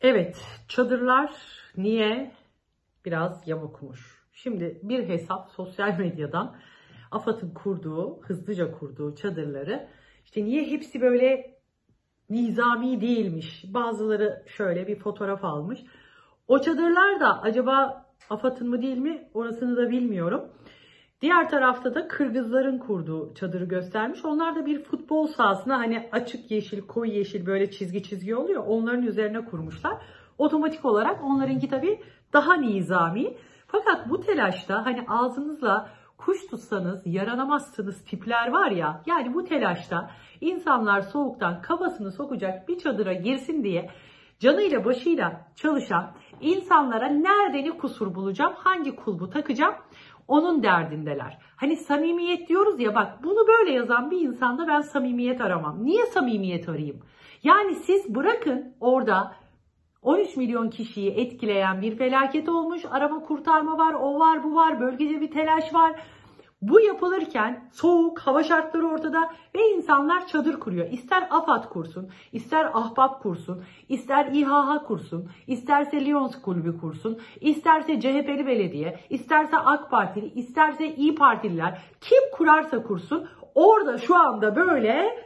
Evet, çadırlar niye biraz yamukmuş? Şimdi bir hesap sosyal medyadan AFAD'ın kurduğu, hızlıca kurduğu çadırları işte niye hepsi böyle nizami değilmiş? Bazıları şöyle bir fotoğraf almış. O çadırlar da acaba AFAD'ın mı değil mi? Orasını da bilmiyorum. Diğer tarafta da Kırgızların kurduğu çadırı göstermiş. Onlar da bir futbol sahasına hani açık yeşil, koyu yeşil böyle çizgi çizgi oluyor. Onların üzerine kurmuşlar. Otomatik olarak onlarınki tabii daha nizami. Fakat bu telaşta hani ağzınızla kuş tutsanız yaranamazsınız tipler var ya. Yani bu telaşta insanlar soğuktan kafasını sokacak bir çadıra girsin diye canıyla başıyla çalışan insanlara nerede ne kusur bulacağım, hangi kulbu takacağım onun derdindeler. Hani samimiyet diyoruz ya, bak bunu böyle yazan bir insanda ben samimiyet aramam. Niye samimiyet arayayım? Yani siz bırakın, orada 13 milyon kişiyi etkileyen bir felaket olmuş. Arama kurtarma var, o var, bu var, bölgede bir telaş var. Bu yapılırken soğuk, hava şartları ortada ve insanlar çadır kuruyor. İster AFAD kursun, ister Ahbap kursun, ister İHH kursun, isterse Lions Kulübü kursun, isterse CHP'li belediye, isterse AK Partili, isterse İyi Partililer, kim kurarsa kursun, orada şu anda böyle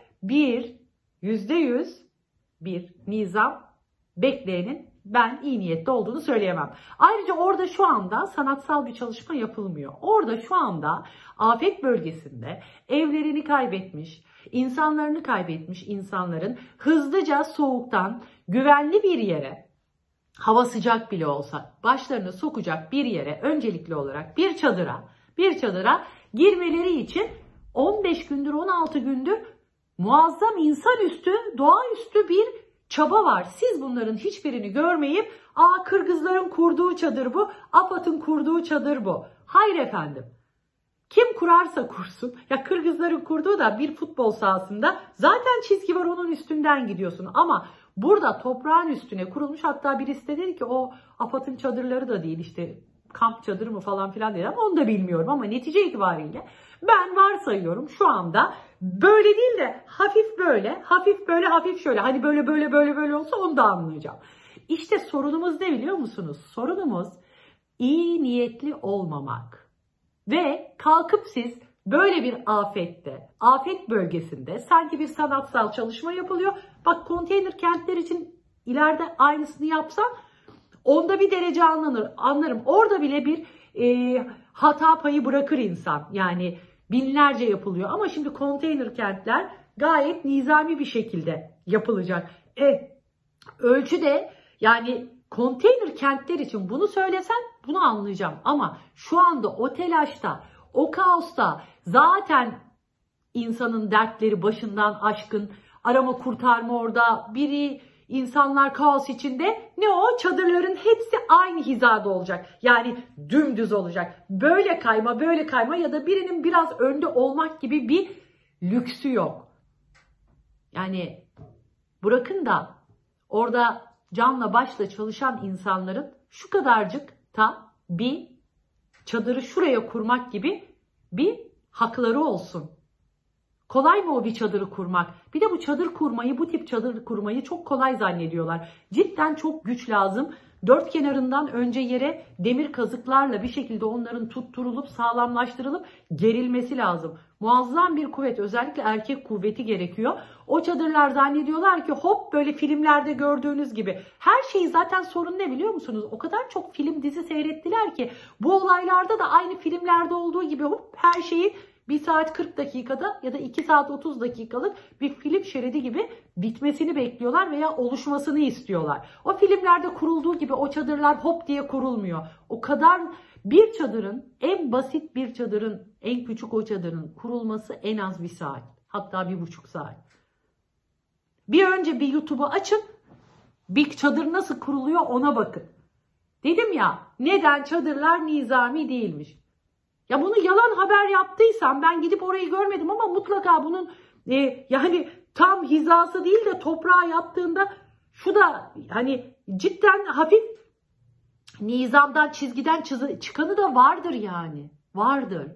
%100 bir nizam bekleyenin ben iyi niyetli olduğunu söyleyemem. Ayrıca orada şu anda sanatsal bir çalışma yapılmıyor. Orada şu anda afet bölgesinde evlerini kaybetmiş, insanlarını kaybetmiş insanların hızlıca soğuktan güvenli bir yere, hava sıcak bile olsa başlarını sokacak bir yere, öncelikli olarak bir çadıra girmeleri için 15 gündür 16 gündür muazzam insanüstü, doğaüstü bir çaba var. Siz bunların hiçbirini görmeyip Kırgızların kurduğu çadır bu, AFAD'ın kurduğu çadır bu. Hayır efendim. Kim kurarsa kursun. Ya Kırgızların kurduğu da bir futbol sahasında zaten çizgi var, onun üstünden gidiyorsun. Ama burada toprağın üstüne kurulmuş, hatta birisi de dedi ki o AFAD'ın çadırları da değil, işte kamp çadırı mı falan filan dedi, ama onu da bilmiyorum. Ama netice itibariyle ben varsayıyorum şu anda böyle değil de hafif böyle, hafif böyle, hafif şöyle, hani böyle olsa onu da anlayacağım. İşte sorunumuz ne biliyor musunuz? Sorunumuz iyi niyetli olmamak. Ve kalkıp siz böyle bir afette, afet bölgesinde sanki bir sanatsal çalışma yapılıyor. Bak, konteyner kentler için ileride aynısını yapsam onda bir derece anlarım. Orada bile bir hata payı bırakır insan. Yani binlerce yapılıyor. Ama şimdi konteyner kentler gayet nizami bir şekilde yapılacak. Ölçü de yani konteyner kentler için bunu söylesen bunu anlayacağım. Ama şu anda o telaşta, o kaosta zaten insanın dertleri başından aşkın, arama kurtarma orada, insanlar kaos içinde, ne o çadırların hepsi aynı hizada olacak. Yani dümdüz olacak. Böyle kayma ya da birinin biraz önde olmak gibi bir lüksü yok. Yani bırakın da orada canla başla çalışan insanların şu kadarcık da bir çadırı şuraya kurmak gibi bir hakları olsun. Kolay mı o bir çadırı kurmak? Bir de bu çadır kurmayı, bu tip çadır kurmayı çok kolay zannediyorlar. Cidden çok güç lazım. Dört kenarından önce yere demir kazıklarla bir şekilde onların tutturulup sağlamlaştırılıp gerilmesi lazım. Muazzam bir kuvvet, özellikle erkek kuvveti gerekiyor. O çadırlar zannediyorlar ki hop böyle filmlerde gördüğünüz gibi. Her şeyi zaten, sorun ne biliyor musunuz? O kadar çok film dizi seyrettiler ki bu olaylarda da aynı filmlerde olduğu gibi hop her şeyi 1 saat 40 dakikada ya da 2 saat 30 dakikalık bir film şeridi gibi bitmesini bekliyorlar veya oluşmasını istiyorlar. O filmlerde kurulduğu gibi o çadırlar hop diye kurulmuyor. O kadar bir çadırın, en basit bir çadırın, en küçük o çadırın kurulması en az 1 saat. Hatta 1,5 saat. Bir önce bir YouTube'u açın, bir çadır nasıl kuruluyor ona bakın. Dedim ya, neden çadırlar nizami değilmiş? Ya bunu yalan haber yaptıysam, ben gidip orayı görmedim ama mutlaka bunun yani tam hizası değil de toprağa yaptığında şu da hani cidden hafif nizamdan, çizgiden çıkanı da vardır yani. Vardır.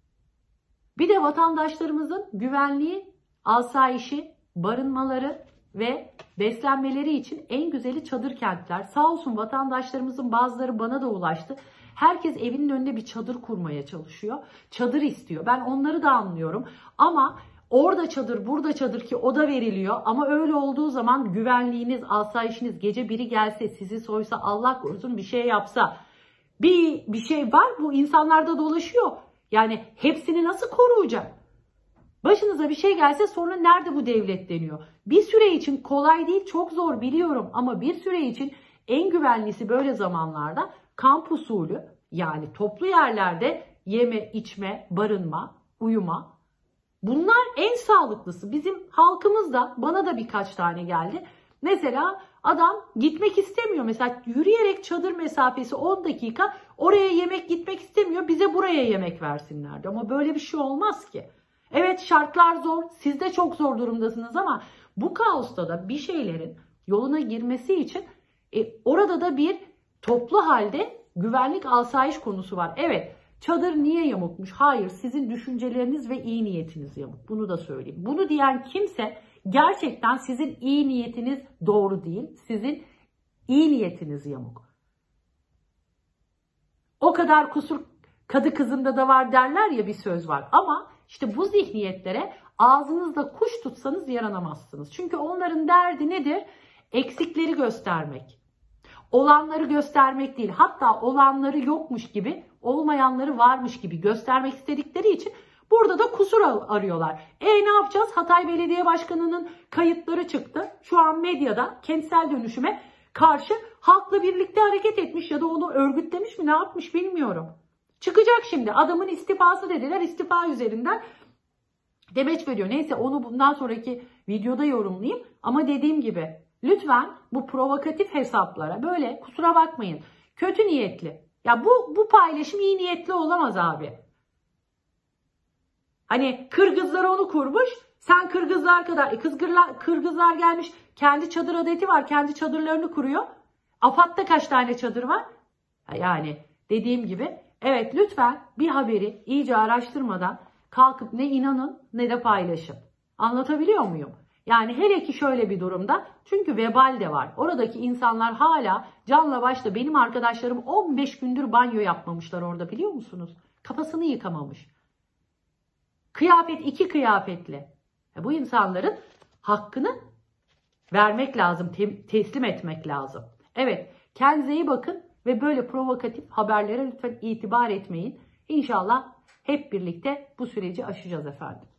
Bir de vatandaşlarımızın güvenliği, asayişi, barınmaları ve beslenmeleri için en güzeli çadır kentler. Sağ olsun vatandaşlarımızın bazıları bana da ulaştı. Herkes evinin önünde bir çadır kurmaya çalışıyor. Çadır istiyor. Ben onları da anlıyorum. Ama orada çadır, burada çadır ki o da veriliyor. Ama öyle olduğu zaman güvenliğiniz, asayişiniz, gece biri gelse, sizi soysa, Allah korusun bir şey yapsa, bir şey var, bu insanlarda dolaşıyor. Yani hepsini nasıl koruyacak? Başınıza bir şey gelse sonra nerede bu devlet deniyor? Bir süre için kolay değil, çok zor biliyorum ama bir süre için en güvenlisi böyle zamanlarda kamp usulü, yani toplu yerlerde yeme, içme, barınma, uyuma. Bunlar en sağlıklısı. Bizim halkımızda, bana da birkaç tane geldi. Mesela adam gitmek istemiyor. Mesela yürüyerek çadır mesafesi 10 dakika, oraya yemek gitmek istemiyor. Bize buraya yemek versinlerdi. Ama böyle bir şey olmaz ki. Evet, şartlar zor. Siz de çok zor durumdasınız ama bu kaosta da bir şeylerin yoluna girmesi için orada da bir toplu halde güvenlik, asayiş konusu var. Evet, çadır niye yamukmuş? Hayır, sizin düşünceleriniz ve iyi niyetiniz yamuk. Bunu da söyleyeyim. Bunu diyen kimse gerçekten sizin iyi niyetiniz doğru değil. Sizin iyi niyetiniz yamuk. O kadar kusur kadı kızında da var derler ya, bir söz var. Ama işte bu zihniyetlere ağzınızda kuş tutsanız yaranamazsınız. Çünkü onların derdi nedir? Eksikleri göstermek. Olanları göstermek değil. Hatta olanları yokmuş gibi, olmayanları varmış gibi göstermek istedikleri için burada da kusur arıyorlar. Ne yapacağız? Hatay Belediye Başkanı'nın kayıtları çıktı. Şu an medyada kentsel dönüşüme karşı halkla birlikte hareket etmiş ya da onu örgütlemiş mi, ne yapmış bilmiyorum. Çıkacak şimdi. Adamın istifası dediler. İstifa üzerinden demeç veriyor. Neyse, onu bundan sonraki videoda yorumlayayım. Ama dediğim gibi lütfen bu provokatif hesaplara böyle, kusura bakmayın, kötü niyetli. Ya bu paylaşım iyi niyetli olamaz abi. Hani Kırgızlar onu kurmuş. Sen Kırgızlar kadar. Kırgızlar gelmiş. Kendi çadır adeti var. Kendi çadırlarını kuruyor. AFAD'da kaç tane çadır var? Yani dediğim gibi, evet, lütfen bir haberi iyice araştırmadan kalkıp ne inanın ne de paylaşın. Anlatabiliyor muyum? Yani hele ki şöyle bir durumda, çünkü vebal de var. Oradaki insanlar hala canla başla, benim arkadaşlarım 15 gündür banyo yapmamışlar orada, biliyor musunuz? Kafasını yıkamamış. Kıyafet 2 kıyafetli. Bu insanların hakkını vermek lazım, teslim etmek lazım. Evet, kendinize iyi bakın ve böyle provokatif haberlere lütfen itibar etmeyin. İnşallah hep birlikte bu süreci aşacağız efendim.